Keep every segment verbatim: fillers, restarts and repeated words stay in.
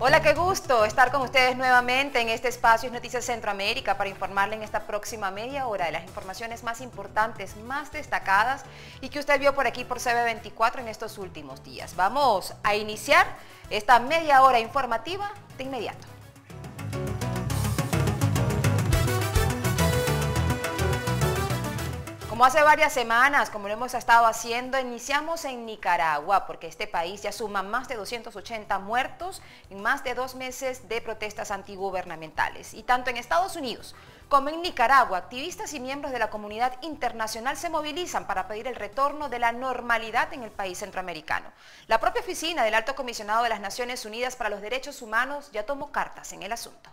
Hola, qué gusto estar con ustedes nuevamente en este espacio es Noticias Centroamérica para informarle en esta próxima media hora de las informaciones más importantes, más destacadas y que usted vio por aquí por C B veinticuatro en estos últimos días. Vamos a iniciar esta media hora informativa de inmediato. Como hace varias semanas, como lo hemos estado haciendo, iniciamos en Nicaragua, porque este país ya suma más de doscientos ochenta muertos en más de dos meses de protestas antigubernamentales. Y tanto en Estados Unidos como en Nicaragua, activistas y miembros de la comunidad internacional se movilizan para pedir el retorno de la normalidad en el país centroamericano. La propia oficina del Alto Comisionado de las Naciones Unidas para los Derechos Humanos ya tomó cartas en el asunto.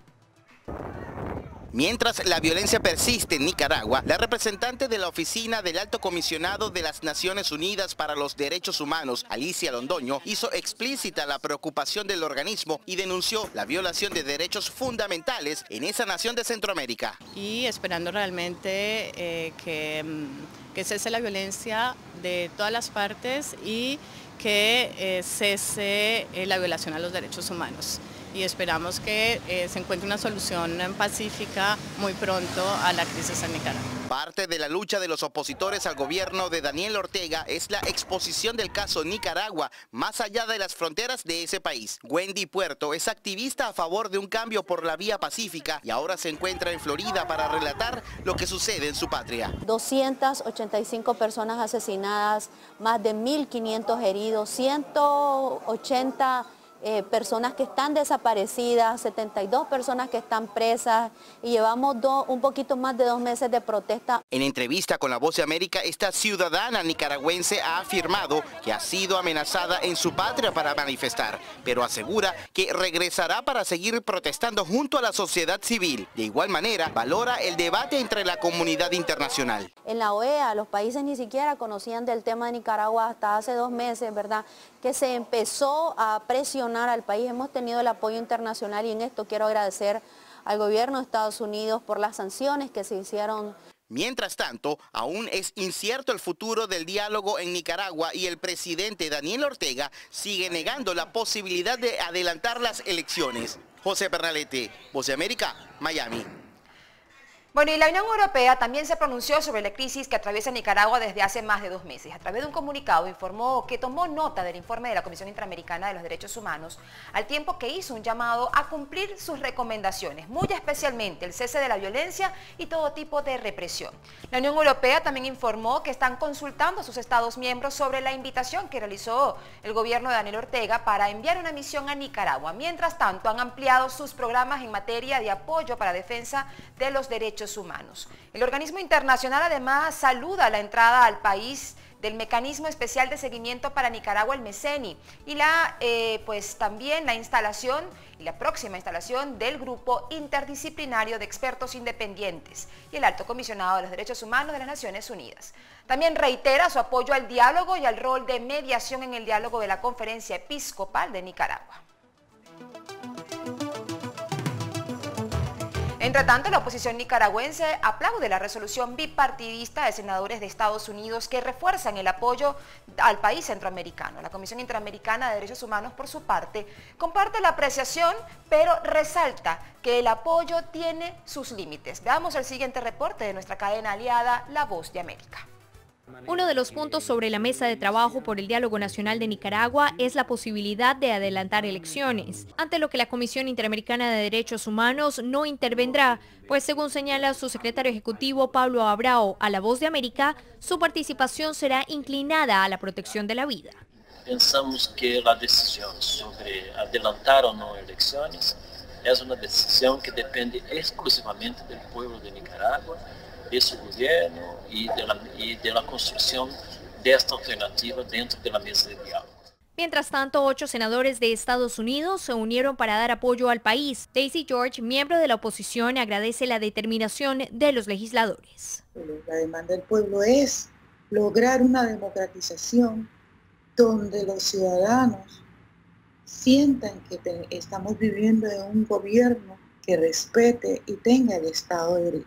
Mientras la violencia persiste en Nicaragua, la representante de la Oficina del Alto Comisionado de las Naciones Unidas para los Derechos Humanos, Alicia Londoño, hizo explícita la preocupación del organismo y denunció la violación de derechos fundamentales en esa nación de Centroamérica. Y esperando realmente eh, que, que cese la violencia de todas las partes y que eh, cese eh, la violación a los derechos humanos. Y esperamos que eh, se encuentre una solución pacífica muy pronto a la crisis en Nicaragua. Parte de la lucha de los opositores al gobierno de Daniel Ortega es la exposición del caso Nicaragua más allá de las fronteras de ese país. Wendy Puerto es activista a favor de un cambio por la vía pacífica y ahora se encuentra en Florida para relatar lo que sucede en su patria. doscientas ochenta y cinco personas asesinadas, más de mil quinientos heridos, ciento ochenta Eh, personas que están desaparecidas, setenta y dos personas que están presas y llevamos do, un poquito más de dos meses de protesta. En entrevista con La Voz de América, esta ciudadana nicaragüense ha afirmado que ha sido amenazada en su patria para manifestar, pero asegura que regresará para seguir protestando junto a la sociedad civil. De igual manera, valora el debate entre la comunidad internacional. En la O E A, los países ni siquiera conocían del tema de Nicaragua hasta hace dos meses, ¿verdad? Que se empezó a presionar al país. Hemos tenido el apoyo internacional y en esto quiero agradecer al gobierno de Estados Unidos por las sanciones que se hicieron. Mientras tanto, aún es incierto el futuro del diálogo en Nicaragua y el presidente Daniel Ortega sigue negando la posibilidad de adelantar las elecciones. José Pernalete, Voz de América, Miami. Bueno, y la Unión Europea también se pronunció sobre la crisis que atraviesa Nicaragua desde hace más de dos meses. A través de un comunicado informó que tomó nota del informe de la Comisión Interamericana de los Derechos Humanos, al tiempo que hizo un llamado a cumplir sus recomendaciones, muy especialmente el cese de la violencia y todo tipo de represión. La Unión Europea también informó que están consultando a sus Estados miembros sobre la invitación que realizó el gobierno de Daniel Ortega para enviar una misión a Nicaragua. Mientras tanto, han ampliado sus programas en materia de apoyo para defensa de los derechos humanos. El organismo internacional además saluda la entrada al país del Mecanismo Especial de Seguimiento para Nicaragua, el MECENI, y la, eh, pues también la instalación y la próxima instalación del Grupo Interdisciplinario de Expertos Independientes y el Alto Comisionado de los Derechos Humanos de las Naciones Unidas. También reitera su apoyo al diálogo y al rol de mediación en el diálogo de la Conferencia Episcopal de Nicaragua. Entre tanto, la oposición nicaragüense aplaude la resolución bipartidista de senadores de Estados Unidos que refuerzan el apoyo al país centroamericano. La Comisión Interamericana de Derechos Humanos, por su parte, comparte la apreciación, pero resalta que el apoyo tiene sus límites. Veamos el siguiente reporte de nuestra cadena aliada, La Voz de América. Uno de los puntos sobre la mesa de trabajo por el Diálogo Nacional de Nicaragua es la posibilidad de adelantar elecciones, ante lo que la Comisión Interamericana de Derechos Humanos no intervendrá, pues según señala su secretario ejecutivo Pablo Abrao a La Voz de América, su participación será inclinada a la protección de la vida. Pensamos que la decisión sobre adelantar o no elecciones es una decisión que depende exclusivamente del pueblo de Nicaragua, de su gobierno y de, la, y de la construcción de esta alternativa dentro de la mesa de diálogo. Mientras tanto, ocho senadores de Estados Unidos se unieron para dar apoyo al país. Daisy George, miembro de la oposición, agradece la determinación de los legisladores. La demanda del pueblo es lograr una democratización donde los ciudadanos sientan que te, estamos viviendo en un gobierno que respete y tenga el Estado de Derecho.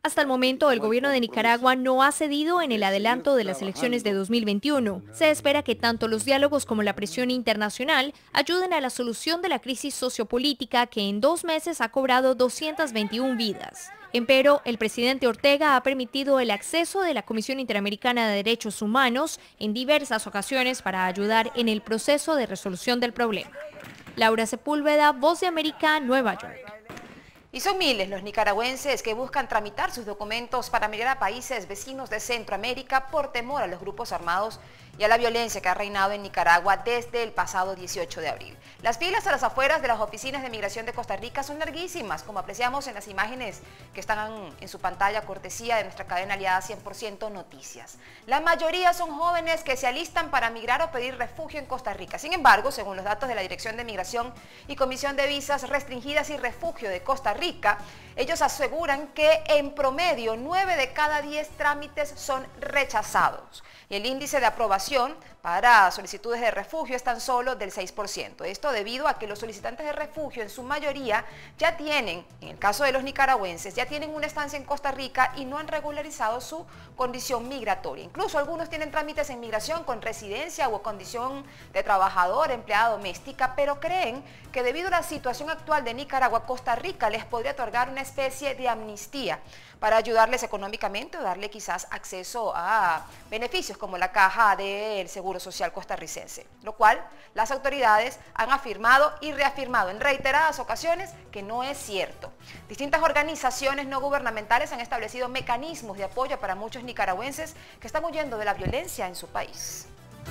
Hasta el momento, el gobierno de Nicaragua no ha cedido en el adelanto de las elecciones de dos mil veintiuno. Se espera que tanto los diálogos como la presión internacional ayuden a la solución de la crisis sociopolítica que en dos meses ha cobrado doscientas veintiuna vidas. Empero, el presidente Ortega ha permitido el acceso de la Comisión Interamericana de Derechos Humanos en diversas ocasiones para ayudar en el proceso de resolución del problema. Laura Sepúlveda, Voz de América, Nueva York. Y son miles los nicaragüenses que buscan tramitar sus documentos para migrar a países vecinos de Centroamérica por temor a los grupos armados y a la violencia que ha reinado en Nicaragua desde el pasado dieciocho de abril. Las filas a las afueras de las oficinas de migración de Costa Rica son larguísimas, como apreciamos en las imágenes que están en su pantalla, cortesía de nuestra cadena aliada cien por ciento Noticias. La mayoría son jóvenes que se alistan para migrar o pedir refugio en Costa Rica. Sin embargo, según los datos de la Dirección de Migración y Comisión de Visas Restringidas y Refugio de Costa Rica, ellos aseguran que en promedio nueve de cada diez trámites son rechazados. Y el índice de aprobación para solicitudes de refugio es tan solo del seis por ciento. Esto debido a que los solicitantes de refugio en su mayoría ya tienen, en el caso de los nicaragüenses, ya tienen una estancia en Costa Rica y no han regularizado su condición migratoria. Incluso algunos tienen trámites en migración con residencia o condición de trabajador, empleada doméstica, pero creen que debido a la situación actual de Nicaragua, Costa Rica les podría otorgar una especie de amnistía para ayudarles económicamente o darle quizás acceso a beneficios como la caja del Seguro Social costarricense, lo cual las autoridades han afirmado y reafirmado en reiteradas ocasiones que no es cierto. Distintas organizaciones no gubernamentales han establecido mecanismos de apoyo para muchos nicaragüenses que están huyendo de la violencia en su país.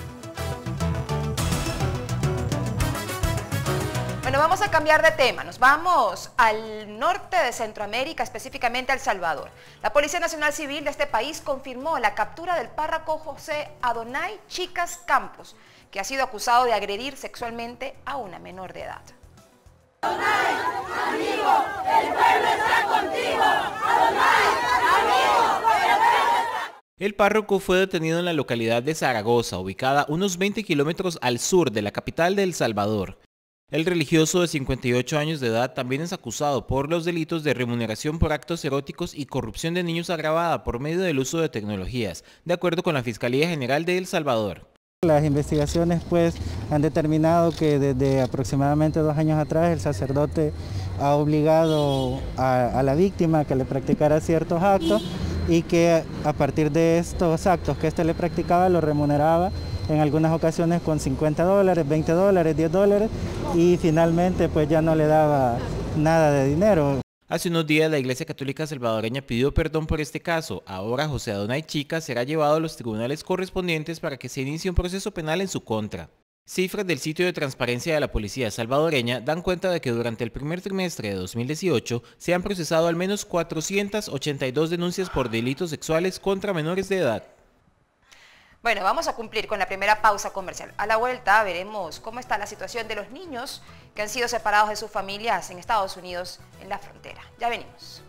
Bueno, vamos a cambiar de tema, nos vamos al norte de Centroamérica, específicamente a El Salvador. La Policía Nacional Civil de este país confirmó la captura del párroco José Adonai Chicas Campos, que ha sido acusado de agredir sexualmente a una menor de edad. Adonai, amigo, el pueblo está contigo. Adonai, amigo, el pueblo está... El párroco fue detenido en la localidad de Zaragoza, ubicada unos veinte kilómetros al sur de la capital de El Salvador. El religioso de cincuenta y ocho años de edad también es acusado por los delitos de remuneración por actos eróticos y corrupción de niños agravada por medio del uso de tecnologías, de acuerdo con la Fiscalía General de El Salvador. Las investigaciones pues han determinado que desde aproximadamente dos años atrás el sacerdote ha obligado a, a la víctima a que le practicara ciertos actos y que a partir de estos actos que éste le practicaba lo remuneraba en algunas ocasiones con cincuenta dólares, veinte dólares, diez dólares y finalmente pues ya no le daba nada de dinero. Hace unos días la Iglesia Católica Salvadoreña pidió perdón por este caso. Ahora José Adonai Chicas será llevado a los tribunales correspondientes para que se inicie un proceso penal en su contra. Cifras del sitio de transparencia de la Policía Salvadoreña dan cuenta de que durante el primer trimestre de dos mil dieciocho se han procesado al menos cuatrocientas ochenta y dos denuncias por delitos sexuales contra menores de edad. Bueno, vamos a cumplir con la primera pausa comercial. A la vuelta veremos cómo está la situación de los niños que han sido separados de sus familias en Estados Unidos en la frontera. Ya venimos.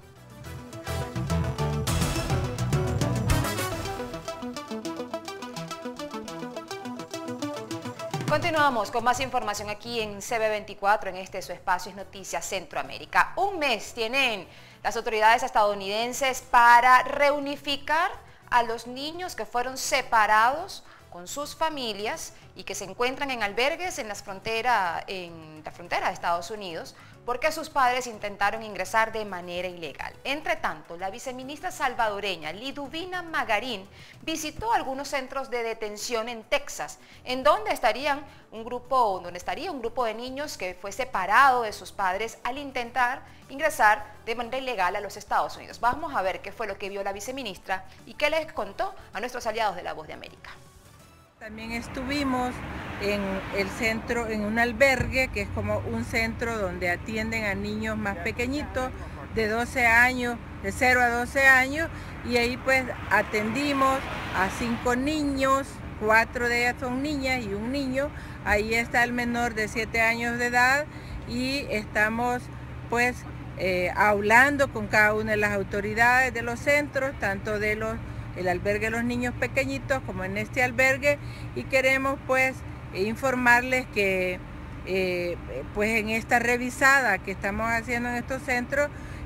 Continuamos con más información aquí en C B veinticuatro, en este su espacio es Noticias Centroamérica. Un mes tienen las autoridades estadounidenses para reunificar a los niños que fueron separados con sus familias y que se encuentran en albergues en, las frontera, en la frontera de Estados Unidos porque sus padres intentaron ingresar de manera ilegal. Entre tanto, la viceministra salvadoreña Liduvina Magarín visitó algunos centros de detención en Texas, en donde estarían un grupo, donde estaría un grupo de niños que fue separado de sus padres al intentar ingresar de manera ilegal a los Estados Unidos. Vamos a ver qué fue lo que vio la viceministra y qué les contó a nuestros aliados de La Voz de América. También estuvimos en el centro, en un albergue, que es como un centro donde atienden a niños más pequeñitos, de doce años, de cero a doce años, y ahí pues atendimos a cinco niños, cuatro de ellas son niñas y un niño. Ahí está el menor de siete años de edad y estamos pues eh, hablando con cada una de las autoridades de los centros, tanto de los el albergue de los niños pequeñitos como en este albergue, y queremos pues informarles que eh, pues en esta revisada que estamos haciendo en estos centros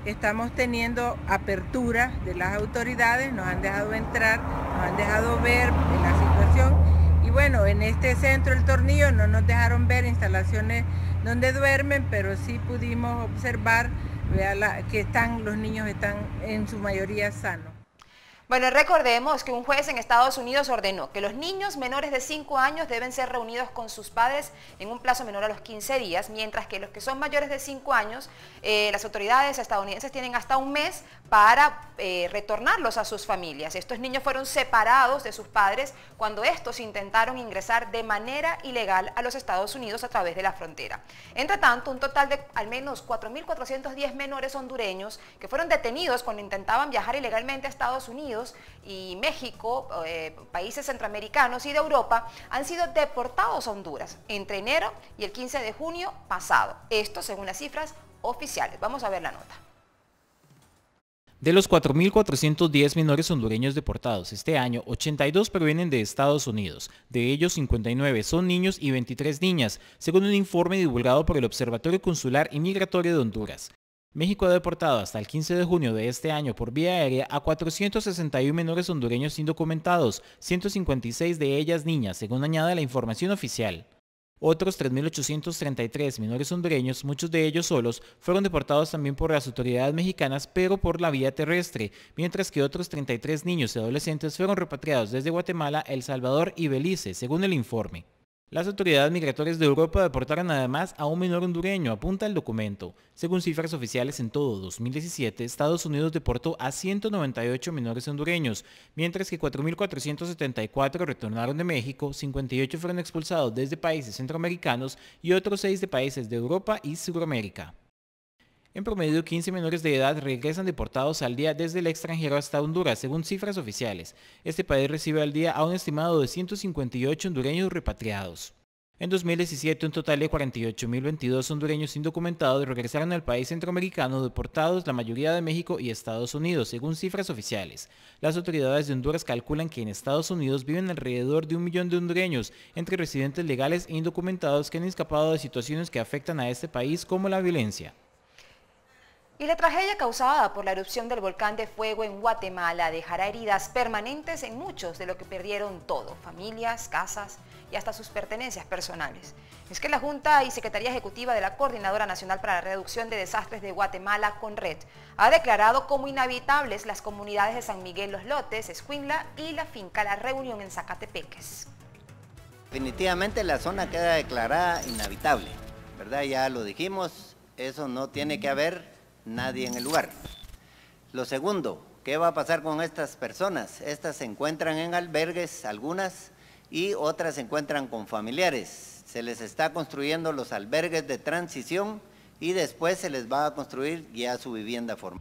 estamos teniendo apertura de las autoridades, nos han dejado entrar, nos han dejado ver la situación. Y bueno, en este centro El Tornillo no nos dejaron ver instalaciones donde duermen, pero sí pudimos observar vea la, que están, los niños están en su mayoría sanos. Bueno, recordemos que un juez en Estados Unidos ordenó que los niños menores de cinco años deben ser reunidos con sus padres en un plazo menor a los quince días, mientras que los que son mayores de cinco años, eh, las autoridades estadounidenses tienen hasta un mes para eh, retornarlos a sus familias. Estos niños fueron separados de sus padres cuando estos intentaron ingresar de manera ilegal a los Estados Unidos a través de la frontera. Entre tanto, un total de al menos cuatro mil cuatrocientos diez menores hondureños que fueron detenidos cuando intentaban viajar ilegalmente a Estados Unidos y México, eh, países centroamericanos y de Europa, han sido deportados a Honduras entre enero y el quince de junio pasado. Esto según las cifras oficiales. Vamos a ver la nota. De los cuatro mil cuatrocientos diez menores hondureños deportados este año, ochenta y dos provienen de Estados Unidos. De ellos, cincuenta y nueve son niños y veintitrés niñas, según un informe divulgado por el Observatorio Consular y Migratorio de Honduras. México ha deportado hasta el quince de junio de este año por vía aérea a cuatrocientos sesenta y uno menores hondureños indocumentados, ciento cincuenta y seis de ellas niñas, según añade la información oficial. Otros tres mil ochocientos treinta y tres menores hondureños, muchos de ellos solos, fueron deportados también por las autoridades mexicanas, pero por la vía terrestre, mientras que otros treinta y tres niños y adolescentes fueron repatriados desde Guatemala, El Salvador y Belice, según el informe. Las autoridades migratorias de Europa deportaron además a un menor hondureño, apunta el documento. Según cifras oficiales, en todo dos mil diecisiete, Estados Unidos deportó a ciento noventa y ocho menores hondureños, mientras que cuatro mil cuatrocientos setenta y cuatro retornaron de México, cincuenta y ocho fueron expulsados desde países centroamericanos y otros seis de países de Europa y Sudamérica. En promedio, quince menores de edad regresan deportados al día desde el extranjero hasta Honduras, según cifras oficiales. Este país recibe al día a un estimado de ciento cincuenta y ocho hondureños repatriados. En dos mil diecisiete, un total de cuarenta y ocho mil veintidós hondureños indocumentados regresaron al país centroamericano, deportados la mayoría de México y Estados Unidos, según cifras oficiales. Las autoridades de Honduras calculan que en Estados Unidos viven alrededor de un millón de hondureños, entre residentes legales e indocumentados que han escapado de situaciones que afectan a este país como la violencia. Y la tragedia causada por la erupción del volcán de fuego en Guatemala dejará heridas permanentes en muchos de los que perdieron todo, familias, casas y hasta sus pertenencias personales. Es que la Junta y Secretaría Ejecutiva de la Coordinadora Nacional para la Reducción de Desastres de Guatemala, CONRED, ha declarado como inhabitables las comunidades de San Miguel Los Lotes, Escuintla y la finca La Reunión en Zacatepeques. Definitivamente la zona queda declarada inhabitable, ¿verdad? Ya lo dijimos, eso no tiene que haber nadie en el lugar. Lo segundo, ¿qué va a pasar con estas personas? Estas se encuentran en albergues, algunas, y otras se encuentran con familiares. Se les está construyendo los albergues de transición y después se les va a construir ya su vivienda formal.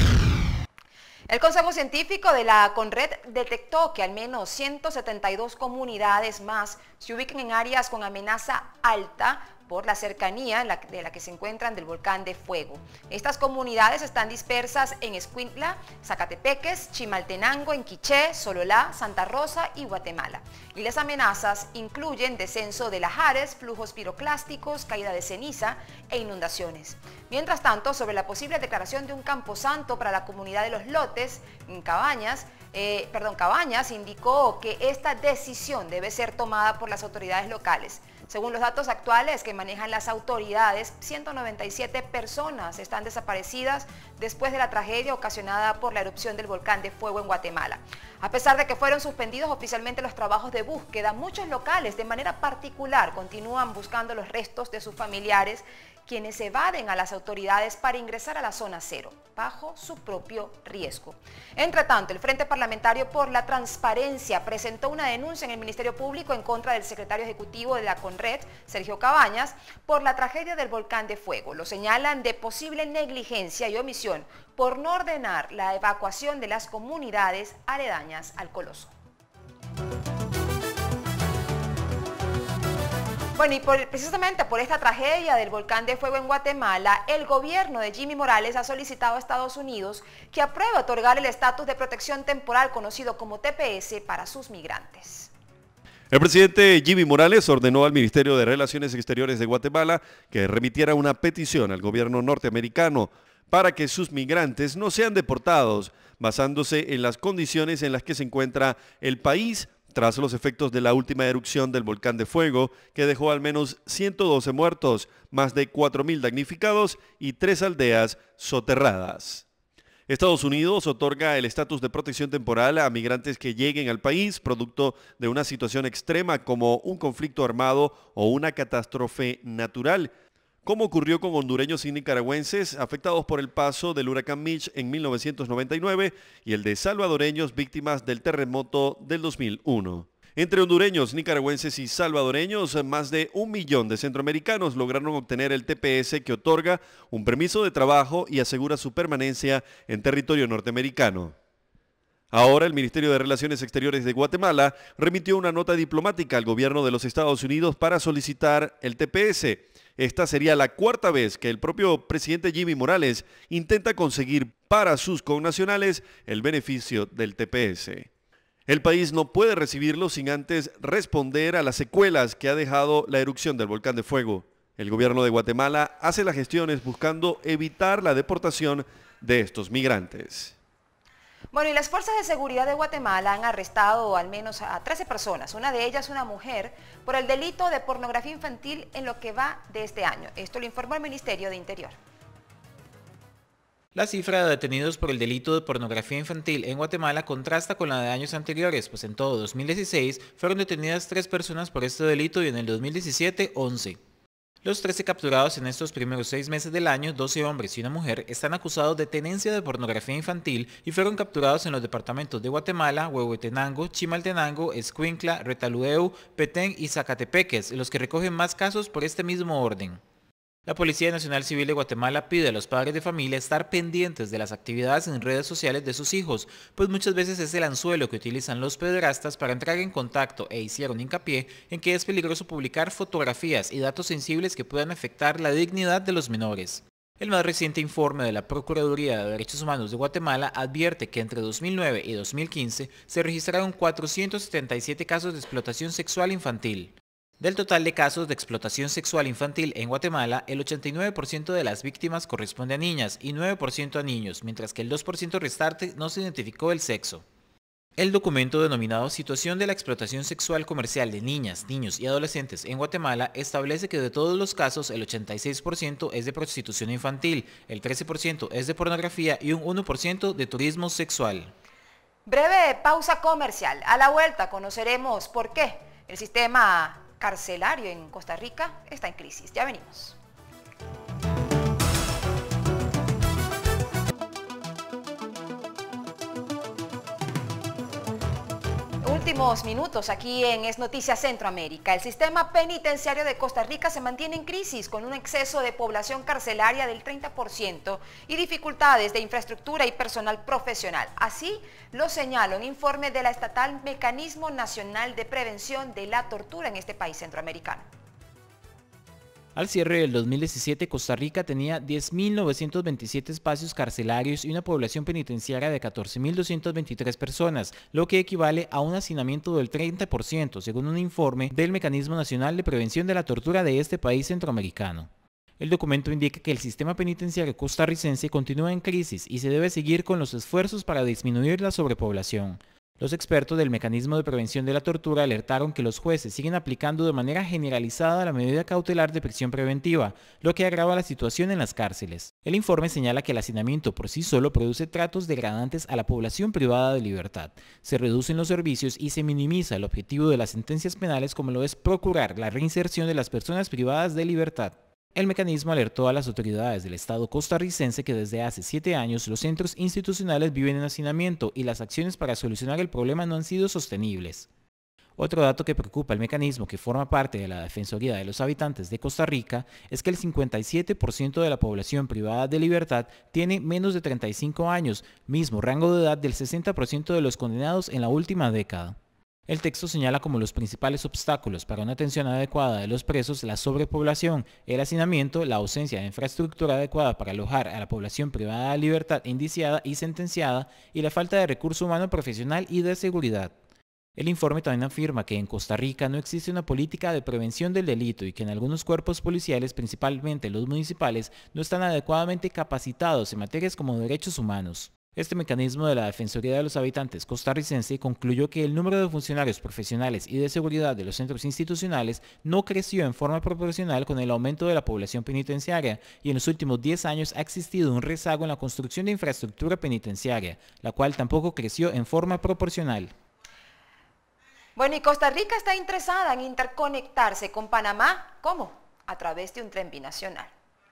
El Consejo Científico de la CONRED detectó que al menos ciento setenta y dos comunidades más se ubican en áreas con amenaza alta por la cercanía de la que se encuentran del volcán de fuego. Estas comunidades están dispersas en Escuintla, Zacatepeques, Chimaltenango, Enquiché, Sololá, Santa Rosa y Guatemala. Y las amenazas incluyen descenso de lahares, flujos piroclásticos, caída de ceniza e inundaciones. Mientras tanto, sobre la posible declaración de un camposanto para la comunidad de Los Lotes, en Cabañas, eh, perdón, Cabañas indicó que esta decisión debe ser tomada por las autoridades locales. Según los datos actuales que manejan las autoridades, ciento noventa y siete personas están desaparecidas después de la tragedia ocasionada por la erupción del volcán de fuego en Guatemala. A pesar de que fueron suspendidos oficialmente los trabajos de búsqueda, muchos locales de manera particular continúan buscando los restos de sus familiares, quienes evaden a las autoridades para ingresar a la zona cero, bajo su propio riesgo. Entre tanto, el Frente Parlamentario por la Transparencia presentó una denuncia en el Ministerio Público en contra del secretario ejecutivo de la CONRED, Sergio Cabañas, por la tragedia del volcán de fuego. Lo señalan de posible negligencia y omisión por no ordenar la evacuación de las comunidades aledañas al coloso. Bueno, y por, precisamente por esta tragedia del volcán de fuego en Guatemala, el gobierno de Jimmy Morales ha solicitado a Estados Unidos que apruebe otorgar el estatus de protección temporal conocido como T P S para sus migrantes. El presidente Jimmy Morales ordenó al Ministerio de Relaciones Exteriores de Guatemala que remitiera una petición al gobierno norteamericano para que sus migrantes no sean deportados, basándose en las condiciones en las que se encuentra el país tras los efectos de la última erupción del volcán de fuego, que dejó al menos ciento doce muertos, más de cuatro mil damnificados y tres aldeas soterradas. Estados Unidos otorga el estatus de protección temporal a migrantes que lleguen al país producto de una situación extrema como un conflicto armado o una catástrofe natural, como ocurrió con hondureños y nicaragüenses afectados por el paso del huracán Mitch en mil novecientos noventa y nueve y el de salvadoreños víctimas del terremoto del dos mil uno. Entre hondureños, nicaragüenses y salvadoreños, más de un millón de centroamericanos lograron obtener el T P S que otorga un permiso de trabajo y asegura su permanencia en territorio norteamericano. Ahora el Ministerio de Relaciones Exteriores de Guatemala remitió una nota diplomática al gobierno de los Estados Unidos para solicitar el T P S. Esta sería la cuarta vez que el propio presidente Jimmy Morales intenta conseguir para sus connacionales el beneficio del T P S. El país no puede recibirlo sin antes responder a las secuelas que ha dejado la erupción del volcán de fuego. El gobierno de Guatemala hace las gestiones buscando evitar la deportación de estos migrantes. Bueno, y las fuerzas de seguridad de Guatemala han arrestado al menos a trece personas, una de ellas una mujer, por el delito de pornografía infantil en lo que va de este año. Esto lo informó el Ministerio de Interior. La cifra de detenidos por el delito de pornografía infantil en Guatemala contrasta con la de años anteriores, pues en todo dos mil dieciséis fueron detenidas tres personas por este delito y en el dos mil diecisiete, once. Los trece capturados en estos primeros seis meses del año, doce hombres y una mujer, están acusados de tenencia de pornografía infantil y fueron capturados en los departamentos de Guatemala, Huehuetenango, Chimaltenango, Escuintla, Retalhuleu, Petén y Zacatepeques, los que recogen más casos por este mismo orden. La Policía Nacional Civil de Guatemala pide a los padres de familia estar pendientes de las actividades en redes sociales de sus hijos, pues muchas veces es el anzuelo que utilizan los pederastas para entrar en contacto e hicieron hincapié en que es peligroso publicar fotografías y datos sensibles que puedan afectar la dignidad de los menores. El más reciente informe de la Procuraduría de Derechos Humanos de Guatemala advierte que entre dos mil nueve y dos mil quince se registraron cuatrocientos setenta y siete casos de explotación sexual infantil. Del total de casos de explotación sexual infantil en Guatemala, el ochenta y nueve por ciento de las víctimas corresponde a niñas y nueve por ciento a niños, mientras que el dos por ciento restante no se identificó el sexo. El documento denominado Situación de la explotación sexual comercial de niñas, niños y adolescentes en Guatemala establece que de todos los casos el ochenta y seis por ciento es de prostitución infantil, el trece por ciento es de pornografía y un uno por ciento de turismo sexual. Breve pausa comercial. A la vuelta conoceremos por qué el sistema carcelario en Costa Rica está en crisis. Ya venimos. Últimos minutos aquí en Es Noticias Centroamérica. El sistema penitenciario de Costa Rica se mantiene en crisis con un exceso de población carcelaria del treinta por ciento y dificultades de infraestructura y personal profesional. Así lo señala un informe de la estatal Mecanismo Nacional de Prevención de la Tortura en este país centroamericano. Al cierre del dos mil diecisiete, Costa Rica tenía diez mil novecientos veintisiete espacios carcelarios y una población penitenciaria de catorce mil doscientas veintitrés personas, lo que equivale a un hacinamiento del treinta por ciento, según un informe del Mecanismo Nacional de Prevención de la Tortura de este país centroamericano. El documento indica que el sistema penitenciario costarricense continúa en crisis y se debe seguir con los esfuerzos para disminuir la sobrepoblación. Los expertos del Mecanismo de Prevención de la Tortura alertaron que los jueces siguen aplicando de manera generalizada la medida cautelar de prisión preventiva, lo que agrava la situación en las cárceles. El informe señala que el hacinamiento por sí solo produce tratos degradantes a la población privada de libertad. Se reducen los servicios y se minimiza el objetivo de las sentencias penales, como lo es procurar la reinserción de las personas privadas de libertad. El mecanismo alertó a las autoridades del Estado costarricense que desde hace siete años los centros institucionales viven en hacinamiento y las acciones para solucionar el problema no han sido sostenibles. Otro dato que preocupa al mecanismo, que forma parte de la Defensoría de los Habitantes de Costa Rica, es que el cincuenta y siete por ciento de la población privada de libertad tiene menos de treinta y cinco años, mismo rango de edad del sesenta por ciento de los condenados en la última década. El texto señala como los principales obstáculos para una atención adecuada de los presos la sobrepoblación, el hacinamiento, la ausencia de infraestructura adecuada para alojar a la población privada de libertad indiciada y sentenciada y la falta de recurso humano profesional y de seguridad. El informe también afirma que en Costa Rica no existe una política de prevención del delito y que en algunos cuerpos policiales, principalmente los municipales, no están adecuadamente capacitados en materias como derechos humanos. Este mecanismo de la Defensoría de los Habitantes costarricense concluyó que el número de funcionarios profesionales y de seguridad de los centros institucionales no creció en forma proporcional con el aumento de la población penitenciaria y en los últimos diez años ha existido un rezago en la construcción de infraestructura penitenciaria, la cual tampoco creció en forma proporcional. Bueno, y Costa Rica está interesada en interconectarse con Panamá, ¿cómo? A través de un tren binacional.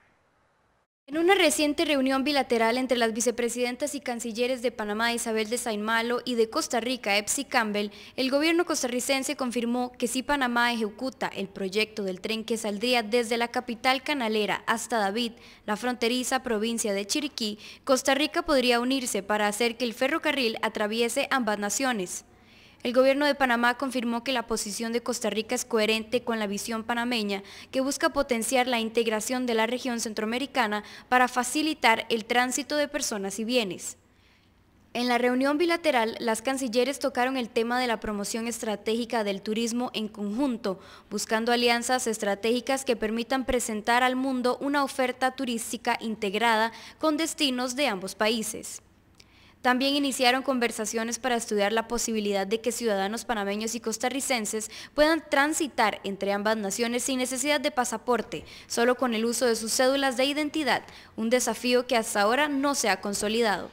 En una reciente reunión bilateral entre las vicepresidentas y cancilleres de Panamá, Isabel de Saint-Malo, y de Costa Rica, Epsi Campbell, el gobierno costarricense confirmó que si Panamá ejecuta el proyecto del tren que saldría desde la capital canalera hasta David, la fronteriza provincia de Chiriquí, Costa Rica podría unirse para hacer que el ferrocarril atraviese ambas naciones. El gobierno de Panamá confirmó que la posición de Costa Rica es coherente con la visión panameña que busca potenciar la integración de la región centroamericana para facilitar el tránsito de personas y bienes. En la reunión bilateral, las cancilleres tocaron el tema de la promoción estratégica del turismo en conjunto, buscando alianzas estratégicas que permitan presentar al mundo una oferta turística integrada con destinos de ambos países. También iniciaron conversaciones para estudiar la posibilidad de que ciudadanos panameños y costarricenses puedan transitar entre ambas naciones sin necesidad de pasaporte, solo con el uso de sus cédulas de identidad, un desafío que hasta ahora no se ha consolidado.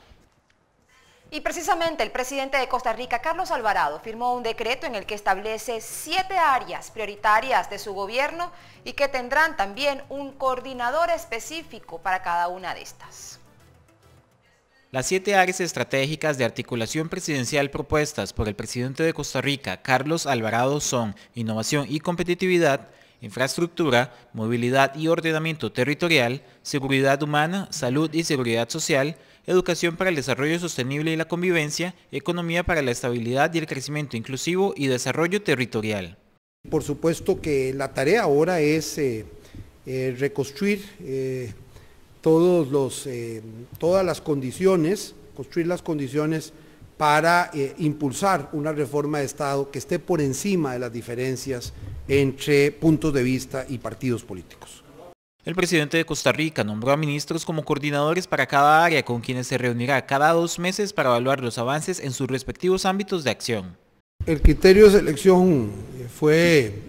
Y precisamente el presidente de Costa Rica, Carlos Alvarado, firmó un decreto en el que establece siete áreas prioritarias de su gobierno y que tendrán también un coordinador específico para cada una de estas. Las siete áreas estratégicas de articulación presidencial propuestas por el presidente de Costa Rica, Carlos Alvarado, son innovación y competitividad, infraestructura, movilidad y ordenamiento territorial, seguridad humana, salud y seguridad social, educación para el desarrollo sostenible y la convivencia, economía para la estabilidad y el crecimiento inclusivo y desarrollo territorial. Por supuesto que la tarea ahora es eh, eh, reconstruir eh, Todos los, eh, todas las condiciones, construir las condiciones para eh, impulsar una reforma de Estado que esté por encima de las diferencias entre puntos de vista y partidos políticos. El presidente de Costa Rica nombró a ministros como coordinadores para cada área, con quienes se reunirá cada dos meses para evaluar los avances en sus respectivos ámbitos de acción. El criterio de selección fue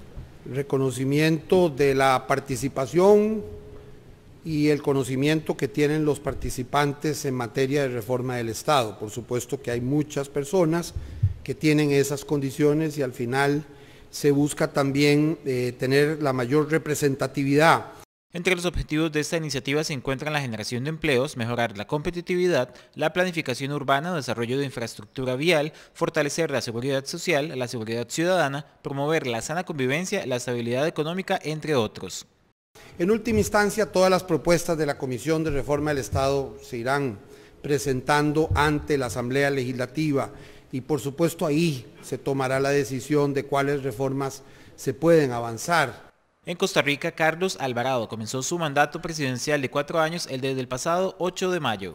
reconocimiento de la participación y el conocimiento que tienen los participantes en materia de reforma del Estado. Por supuesto que hay muchas personas que tienen esas condiciones y al final se busca también eh, tener la mayor representatividad. Entre los objetivos de esta iniciativa se encuentran la generación de empleos, mejorar la competitividad, la planificación urbana, desarrollo de infraestructura vial, fortalecer la seguridad social, la seguridad ciudadana, promover la sana convivencia, la estabilidad económica, entre otros. En última instancia, todas las propuestas de la Comisión de Reforma del Estado se irán presentando ante la Asamblea Legislativa y por supuesto ahí se tomará la decisión de cuáles reformas se pueden avanzar. En Costa Rica, Carlos Alvarado comenzó su mandato presidencial de cuatro años, el desde el pasado ocho de mayo.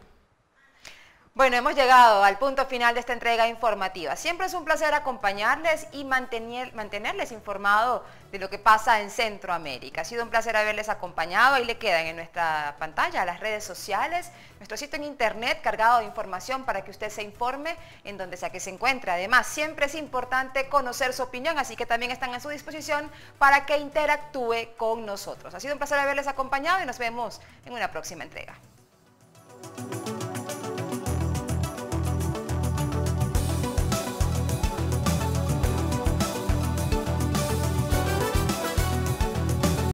Bueno, hemos llegado al punto final de esta entrega informativa. Siempre es un placer acompañarles y mantener, mantenerles informados de lo que pasa en Centroamérica. Ha sido un placer haberles acompañado. Ahí le quedan en nuestra pantalla las redes sociales, nuestro sitio en internet cargado de información para que usted se informe en donde sea que se encuentre. Además, siempre es importante conocer su opinión, así que también están a su disposición para que interactúe con nosotros. Ha sido un placer haberles acompañado y nos vemos en una próxima entrega.